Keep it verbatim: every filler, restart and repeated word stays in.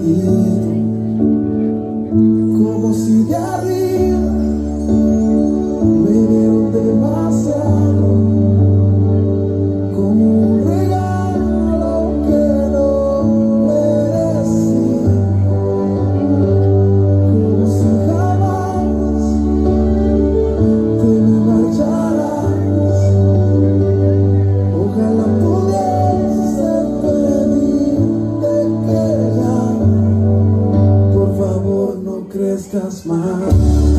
perdido, como si de arriba me dieron demasiado, como un regalo que no merecí, como si jamás te me marcharas. Ojalá pudiese pedirte que ya, por favor, no crezcas más.